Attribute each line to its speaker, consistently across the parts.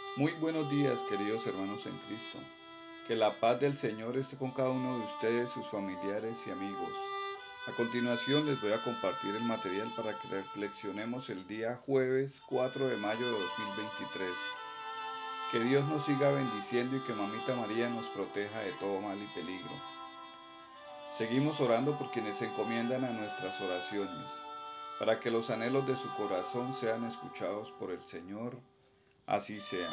Speaker 1: Muy buenos días, queridos hermanos en Cristo. Que la paz del Señor esté con cada uno de ustedes, sus familiares y amigos. A continuación les voy a compartir el material para que reflexionemos el día jueves 4 de mayo de 2023. Que Dios nos siga bendiciendo y que Mamita María nos proteja de todo mal y peligro. Seguimos orando por quienes se encomiendan a nuestras oraciones, para que los anhelos de su corazón sean escuchados por el Señor. Así sea.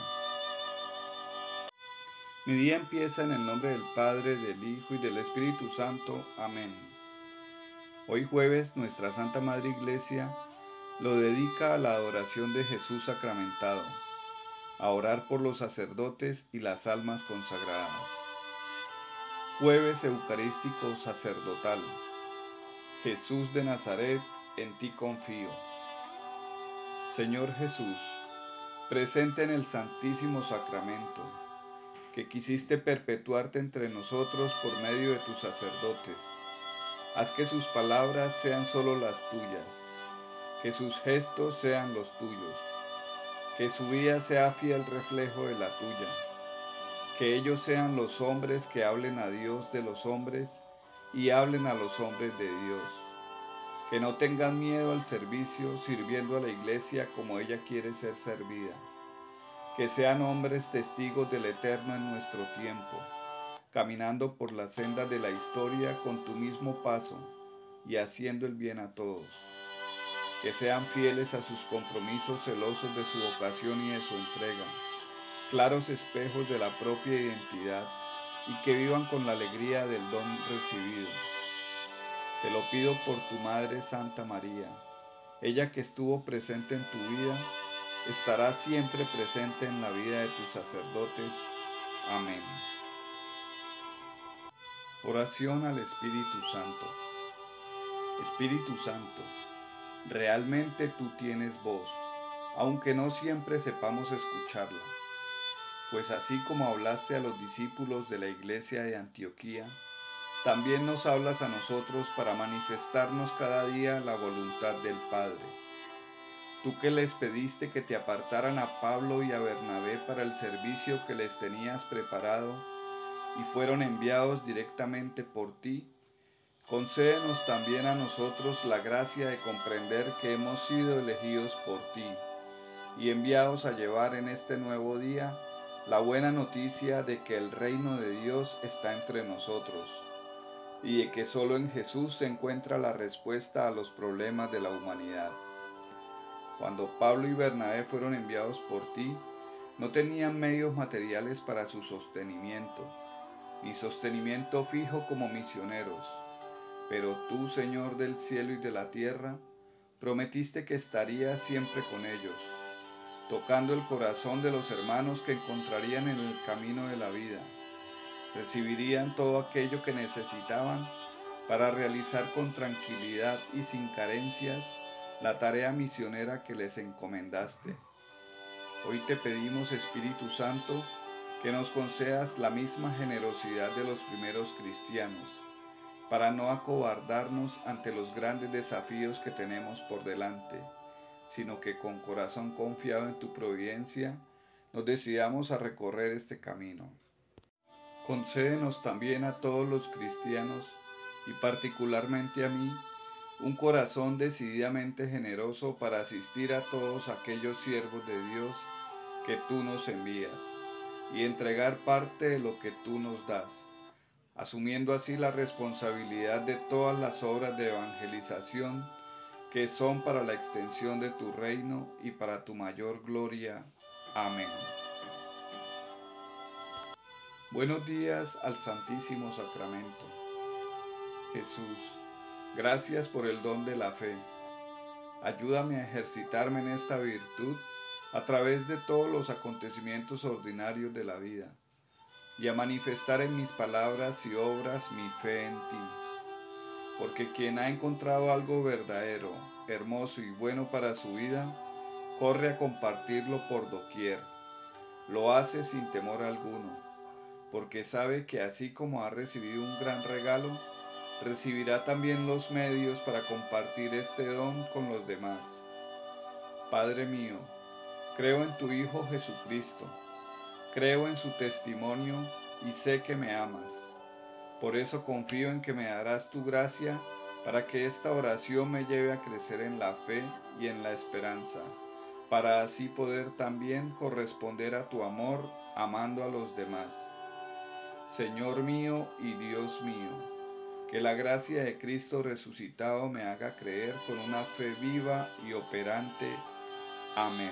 Speaker 1: Mi día empieza en el nombre del Padre, del Hijo y del Espíritu Santo. Amén. Hoy jueves nuestra Santa Madre Iglesia lo dedica a la adoración de Jesús sacramentado, a orar por los sacerdotes y las almas consagradas. Jueves Eucarístico Sacerdotal. Jesús de Nazaret, en ti confío. Señor Jesús, presente en el Santísimo Sacramento, que quisiste perpetuarte entre nosotros por medio de tus sacerdotes. Haz que sus palabras sean solo las tuyas, que sus gestos sean los tuyos, que su vida sea fiel reflejo de la tuya, que ellos sean los hombres que hablen a Dios de los hombres y hablen a los hombres de Dios, que no tengan miedo al servicio sirviendo a la iglesia como ella quiere ser servida, que sean hombres testigos del eterno en nuestro tiempo, caminando por las sendas de la historia con tu mismo paso y haciendo el bien a todos. Que sean fieles a sus compromisos, celosos de su vocación y de su entrega, claros espejos de la propia identidad y que vivan con la alegría del don recibido. Te lo pido por tu Madre Santa María, ella que estuvo presente en tu vida, estará siempre presente en la vida de tus sacerdotes. Amén. Oración al Espíritu Santo. Espíritu Santo, realmente tú tienes voz, aunque no siempre sepamos escucharla, pues así como hablaste a los discípulos de la iglesia de Antioquía, también nos hablas a nosotros para manifestarnos cada día la voluntad del Padre. Tú que les pediste que te apartaran a Pablo y a Bernabé para el servicio que les tenías preparado y fueron enviados directamente por ti, concédenos también a nosotros la gracia de comprender que hemos sido elegidos por ti y enviados a llevar en este nuevo día la buena noticia de que el reino de Dios está entre nosotros y de que solo en Jesús se encuentra la respuesta a los problemas de la humanidad. Cuando Pablo y Bernabé fueron enviados por ti, no tenían medios materiales para su sostenimiento, ni sostenimiento fijo como misioneros. Pero tú, Señor del cielo y de la tierra, prometiste que estarías siempre con ellos, tocando el corazón de los hermanos que encontrarían en el camino de la vida. Recibirían todo aquello que necesitaban para realizar con tranquilidad y sin carencias la tarea misionera que les encomendaste. Hoy te pedimos, Espíritu Santo, que nos concedas la misma generosidad de los primeros cristianos, para no acobardarnos ante los grandes desafíos que tenemos por delante, sino que con corazón confiado en tu providencia nos decidamos a recorrer este camino. Concédenos también a todos los cristianos, y particularmente a mí, un corazón decididamente generoso para asistir a todos aquellos siervos de Dios que tú nos envías, y entregar parte de lo que tú nos das, asumiendo así la responsabilidad de todas las obras de evangelización que son para la extensión de tu reino y para tu mayor gloria. Amén. Buenos días al Santísimo Sacramento. Jesús, gracias por el don de la fe. Ayúdame a ejercitarme en esta virtud a través de todos los acontecimientos ordinarios de la vida y a manifestar en mis palabras y obras mi fe en ti. Porque quien ha encontrado algo verdadero, hermoso y bueno para su vida, corre a compartirlo por doquier. Lo hace sin temor alguno, porque sabe que así como ha recibido un gran regalo, recibirá también los medios para compartir este don con los demás. Padre mío, creo en tu Hijo Jesucristo, creo en su testimonio y sé que me amas. Por eso confío en que me darás tu gracia para que esta oración me lleve a crecer en la fe y en la esperanza, para así poder también corresponder a tu amor amando a los demás. Señor mío y Dios mío, que la gracia de Cristo resucitado me haga creer con una fe viva y operante. Amén.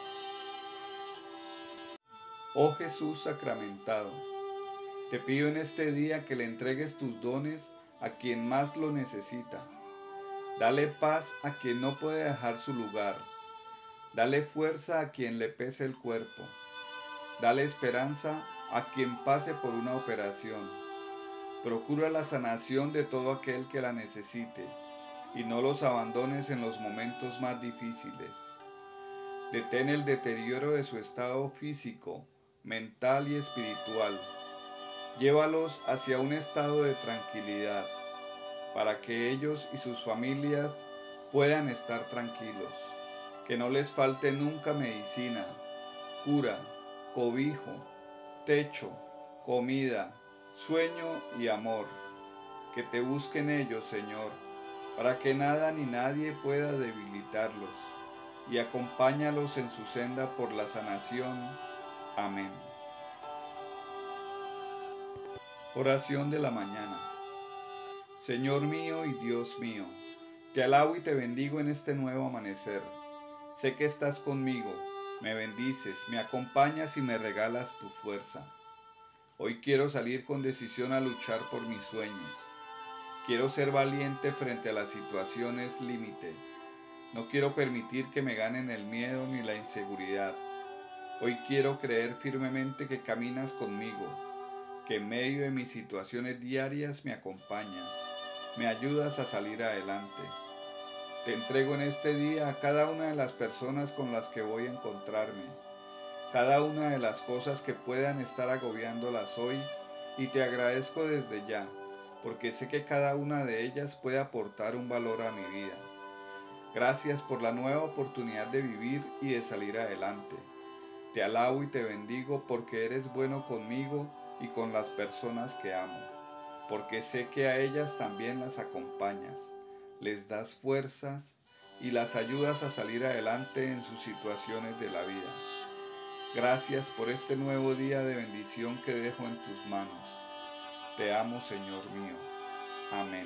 Speaker 1: Oh Jesús sacramentado, te pido en este día que le entregues tus dones a quien más lo necesita. Dale paz a quien no puede dejar su lugar. Dale fuerza a quien le pese el cuerpo. Dale esperanza a quien pase por una operación. Procura la sanación de todo aquel que la necesite y no los abandones en los momentos más difíciles. Detén el deterioro de su estado físico, mental y espiritual. Llévalos hacia un estado de tranquilidad, para que ellos y sus familias puedan estar tranquilos. Que no les falte nunca medicina, cura, cobijo, techo, comida, sueño y amor. Que te busquen ellos, Señor, para que nada ni nadie pueda debilitarlos, y acompáñalos en su senda por la sanación. Amén. Oración de la mañana. Señor mío y Dios mío, te alabo y te bendigo en este nuevo amanecer. Sé que estás conmigo, me bendices, me acompañas y me regalas tu fuerza. Hoy quiero salir con decisión a luchar por mis sueños. Quiero ser valiente frente a las situaciones límite. No quiero permitir que me ganen el miedo ni la inseguridad. Hoy quiero creer firmemente que caminas conmigo, que en medio de mis situaciones diarias me acompañas, me ayudas a salir adelante. Te entrego en este día a cada una de las personas con las que voy a encontrarme, cada una de las cosas que puedan estar agobiándolas hoy, y te agradezco desde ya, porque sé que cada una de ellas puede aportar un valor a mi vida. Gracias por la nueva oportunidad de vivir y de salir adelante. Te alabo y te bendigo porque eres bueno conmigo y con las personas que amo, porque sé que a ellas también las acompañas, les das fuerzas y las ayudas a salir adelante en sus situaciones de la vida. Gracias por este nuevo día de bendición que dejo en tus manos. Te amo, Señor mío. Amén.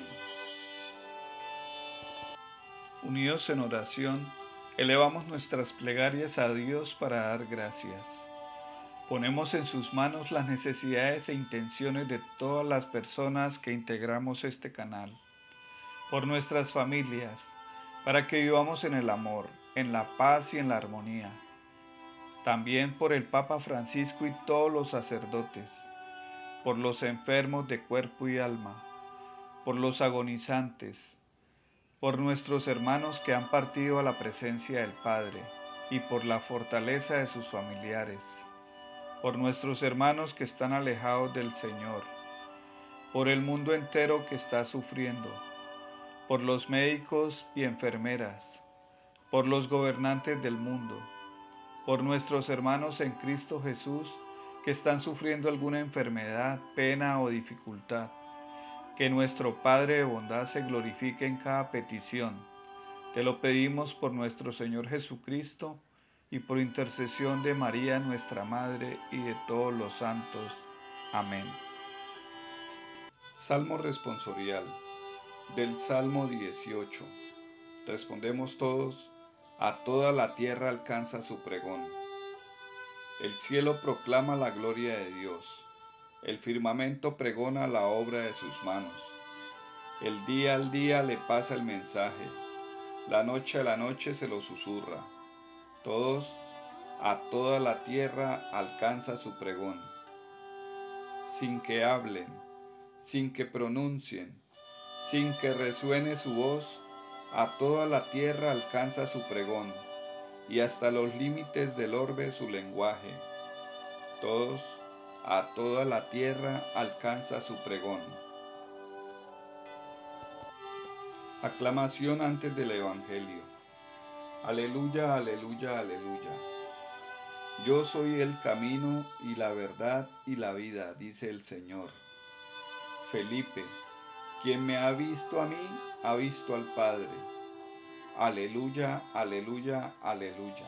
Speaker 1: Unidos en oración, elevamos nuestras plegarias a Dios para dar gracias. Ponemos en sus manos las necesidades e intenciones de todas las personas que integramos este canal, por nuestras familias, para que vivamos en el amor, en la paz y en la armonía. También por el Papa Francisco y todos los sacerdotes, por los enfermos de cuerpo y alma, por los agonizantes, por nuestros hermanos que han partido a la presencia del Padre y por la fortaleza de sus familiares, por nuestros hermanos que están alejados del Señor, por el mundo entero que está sufriendo, por los médicos y enfermeras, por los gobernantes del mundo, por nuestros hermanos en Cristo Jesús que están sufriendo alguna enfermedad, pena o dificultad. Que nuestro Padre de bondad se glorifique en cada petición. Te lo pedimos por nuestro Señor Jesucristo y por intercesión de María, nuestra Madre, y de todos los santos. Amén. Salmo responsorial del Salmo 18. Respondemos todos: a toda la tierra alcanza su pregón. El cielo proclama la gloria de Dios. El firmamento pregona la obra de sus manos. El día al día le pasa el mensaje, la noche a la noche se lo susurra. Todos, a toda la tierra alcanza su pregón. Sin que hablen, sin que pronuncien, sin que resuene su voz, a toda la tierra alcanza su pregón, y hasta los límites del orbe su lenguaje. Todos, a toda la tierra alcanza su pregón. Aclamación antes del Evangelio. Aleluya, aleluya, aleluya. Yo soy el camino y la verdad y la vida, dice el Señor. Felipe, quien me ha visto a mí, ha visto al Padre. Aleluya, aleluya, aleluya.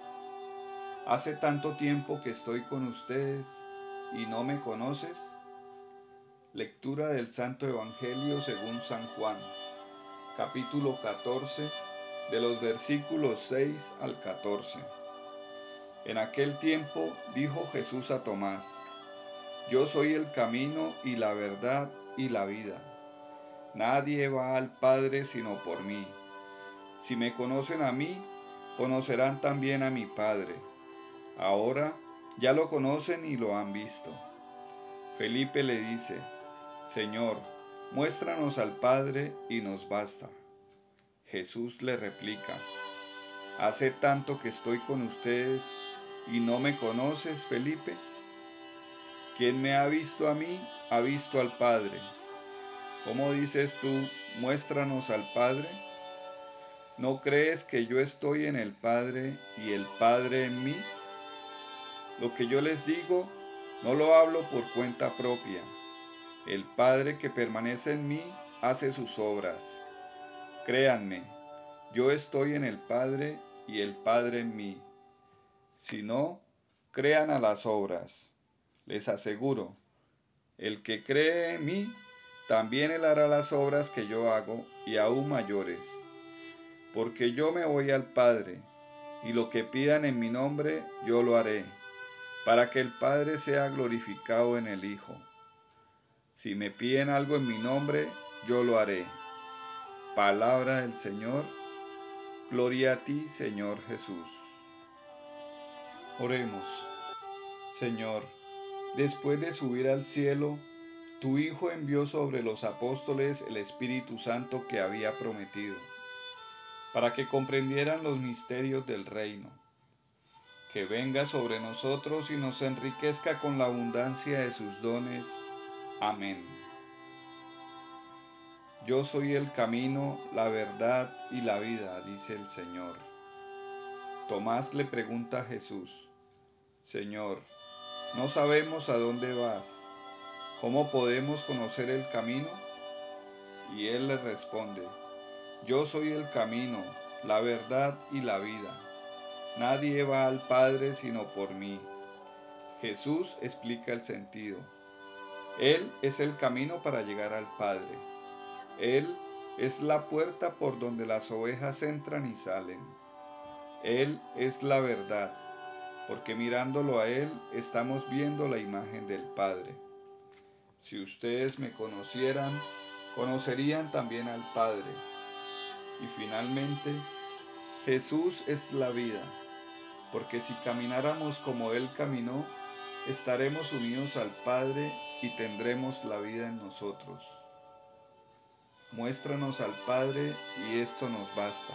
Speaker 1: Hace tanto tiempo que estoy con ustedes y no me conoces. Lectura del Santo Evangelio según San Juan, capítulo 14, de los versículos 6 al 14. En aquel tiempo dijo Jesús a Tomás: Yo soy el camino y la verdad y la vida. Nadie va al Padre sino por mí. Si me conocen a mí, conocerán también a mi Padre. Ahora ya lo conocen y lo han visto. Felipe le dice: Señor, muéstranos al Padre y nos basta. Jesús le replica: ¿Hace tanto que estoy con ustedes y no me conoces, Felipe? Quien me ha visto a mí, ha visto al Padre. ¿Cómo dices tú, muéstranos al Padre? ¿No crees que yo estoy en el Padre y el Padre en mí? Lo que yo les digo, no lo hablo por cuenta propia. El Padre que permanece en mí hace sus obras. Créanme, yo estoy en el Padre y el Padre en mí. Si no, crean a las obras. Les aseguro, el que cree en mí, también él hará las obras que yo hago y aún mayores. Porque yo me voy al Padre, y lo que pidan en mi nombre, yo lo haré, para que el Padre sea glorificado en el Hijo. Si me piden algo en mi nombre, yo lo haré. Palabra del Señor. Gloria a ti, Señor Jesús. Oremos. Señor, después de subir al cielo, tu Hijo envió sobre los apóstoles el Espíritu Santo que había prometido, para que comprendieran los misterios del reino. Que venga sobre nosotros y nos enriquezca con la abundancia de sus dones. Amén. Yo soy el camino, la verdad y la vida, dice el Señor. Tomás le pregunta a Jesús: Señor, no sabemos a dónde vas. ¿Cómo podemos conocer el camino? Y él le responde: Yo soy el camino, la verdad y la vida. Nadie va al Padre sino por mí. Jesús explica el sentido. Él es el camino para llegar al Padre. Él es la puerta por donde las ovejas entran y salen. Él es la verdad, porque mirándolo a Él estamos viendo la imagen del Padre. Si ustedes me conocieran, conocerían también al Padre. Y finalmente, Jesús es la vida, porque si camináramos como Él caminó, estaremos unidos al Padre y tendremos la vida en nosotros. Muéstranos al Padre y esto nos basta.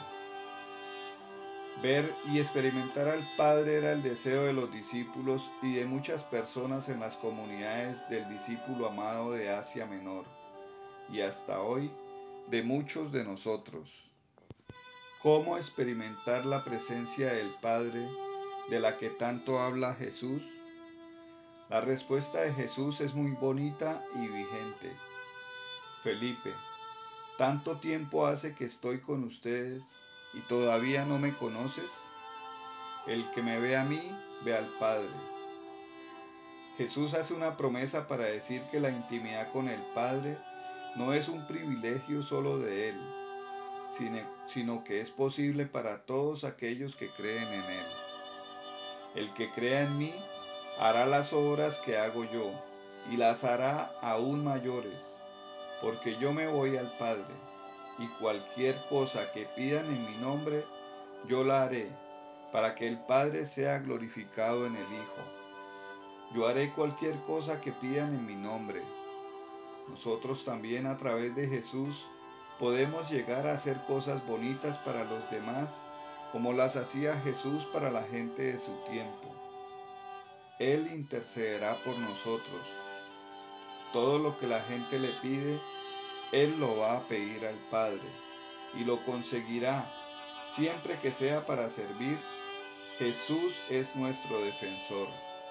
Speaker 1: Ver y experimentar al Padre era el deseo de los discípulos y de muchas personas en las comunidades del discípulo amado de Asia Menor, y hasta hoy de muchos de nosotros. ¿Cómo experimentar la presencia del Padre de la que tanto habla Jesús? La respuesta de Jesús es muy bonita y vigente. Felipe, ¿tanto tiempo hace que estoy con ustedes y todavía no me conoces? El que me ve a mí, ve al Padre. Jesús hace una promesa para decir que la intimidad con el Padre no es un privilegio solo de Él, sino que es posible para todos aquellos que creen en Él. El que crea en mí hará las obras que hago yo, y las hará aún mayores, porque yo me voy al Padre, y cualquier cosa que pidan en mi nombre, yo la haré, para que el Padre sea glorificado en el Hijo. Yo haré cualquier cosa que pidan en mi nombre. Nosotros también, a través de Jesús, podemos llegar a hacer cosas bonitas para los demás, como las hacía Jesús para la gente de su tiempo. Él intercederá por nosotros. Todo lo que la gente le pide, Él lo va a pedir al Padre, y lo conseguirá, siempre que sea para servir Jesús es nuestro defensor.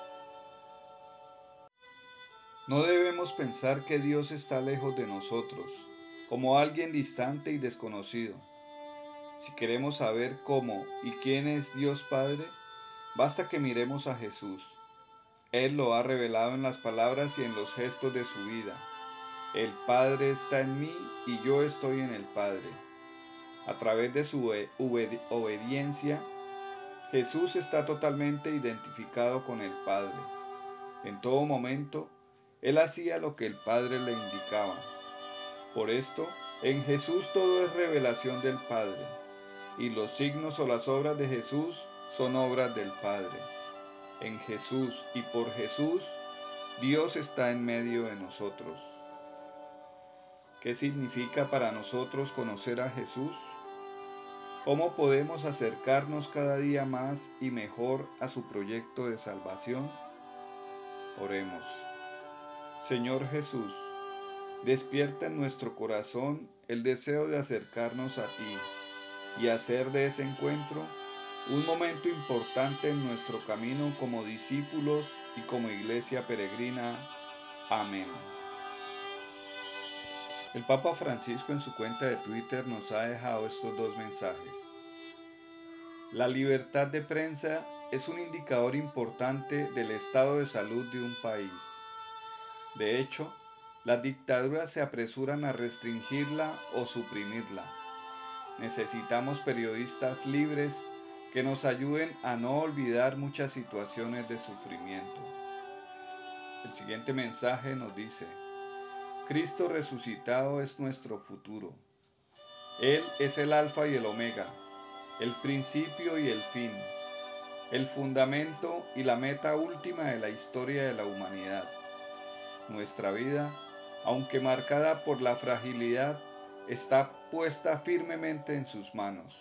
Speaker 1: No debemos pensar que Dios está lejos de nosotros, como alguien distante y desconocido. Si queremos saber cómo y quién es Dios Padre, basta que miremos a Jesús. Él lo ha revelado en las palabras y en los gestos de su vida. El Padre está en mí y yo estoy en el Padre. A través de su obediencia, Jesús está totalmente identificado con el Padre. En todo momento, Él hacía lo que el Padre le indicaba. Por esto, en Jesús todo es revelación del Padre, y los signos o las obras de Jesús son obras del Padre. En Jesús y por Jesús, Dios está en medio de nosotros. ¿Qué significa para nosotros conocer a Jesús? ¿Cómo podemos acercarnos cada día más y mejor a su proyecto de salvación? Oremos. Señor Jesús, despierta en nuestro corazón el deseo de acercarnos a ti y hacer de ese encuentro un momento importante en nuestro camino como discípulos y como iglesia peregrina. Amén. El Papa Francisco en su cuenta de Twitter nos ha dejado estos dos mensajes. La libertad de prensa es un indicador importante del estado de salud de un país. De hecho, las dictaduras se apresuran a restringirla o suprimirla. Necesitamos periodistas libres que nos ayuden a no olvidar muchas situaciones de sufrimiento. El siguiente mensaje nos dice: Cristo resucitado es nuestro futuro. Él es el alfa y el omega, el principio y el fin, el fundamento y la meta última de la historia de la humanidad. Nuestra vida, aunque marcada por la fragilidad, está puesta firmemente en sus manos.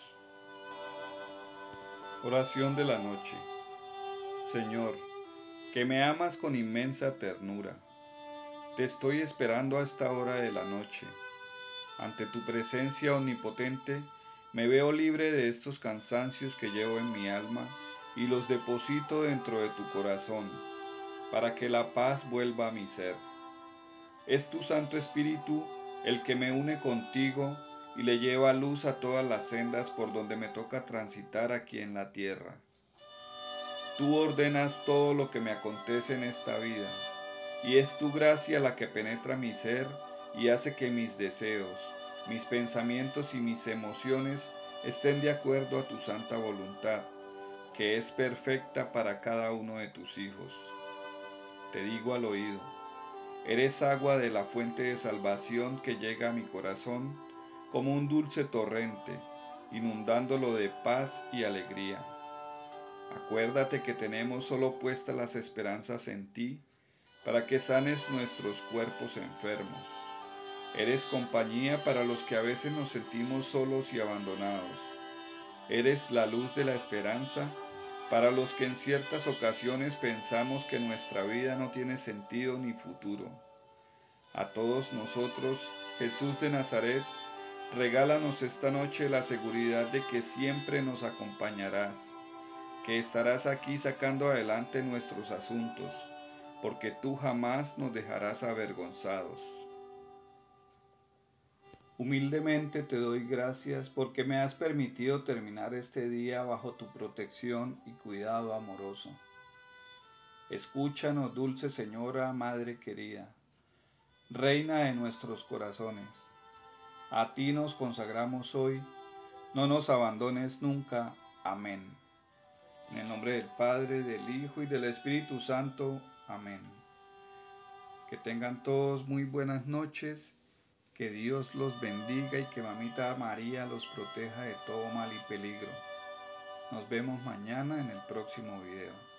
Speaker 1: Oración de la noche. Señor, que me amas con inmensa ternura, te estoy esperando a esta hora de la noche. Ante tu presencia omnipotente, me veo libre de estos cansancios que llevo en mi alma y los deposito dentro de tu corazón, para que la paz vuelva a mi ser. Es tu Santo Espíritu el que me une contigo y le lleva luz a todas las sendas por donde me toca transitar aquí en la tierra. Tú ordenas todo lo que me acontece en esta vida, y es tu gracia la que penetra mi ser y hace que mis deseos, mis pensamientos y mis emociones estén de acuerdo a tu santa voluntad, que es perfecta para cada uno de tus hijos. Te digo al oído: eres agua de la fuente de salvación que llega a mi corazón como un dulce torrente, inundándolo de paz y alegría. Acuérdate que tenemos solo puestas las esperanzas en ti, para que sanes nuestros cuerpos enfermos. Eres compañía para los que a veces nos sentimos solos y abandonados. Eres la luz de la esperanza para los que en ciertas ocasiones pensamos que nuestra vida no tiene sentido ni futuro. A todos nosotros, Jesús de Nazaret, regálanos esta noche la seguridad de que siempre nos acompañarás, que estarás aquí sacando adelante nuestros asuntos, porque tú jamás nos dejarás avergonzados. Humildemente te doy gracias porque me has permitido terminar este día bajo tu protección y cuidado amoroso. Escúchanos, dulce Señora, Madre querida, Reina de nuestros corazones. A ti nos consagramos hoy, no nos abandones nunca. Amén. En el nombre del Padre, del Hijo y del Espíritu Santo. Amén. Que tengan todos muy buenas noches, que Dios los bendiga y que Mamita María los proteja de todo mal y peligro. Nos vemos mañana en el próximo video.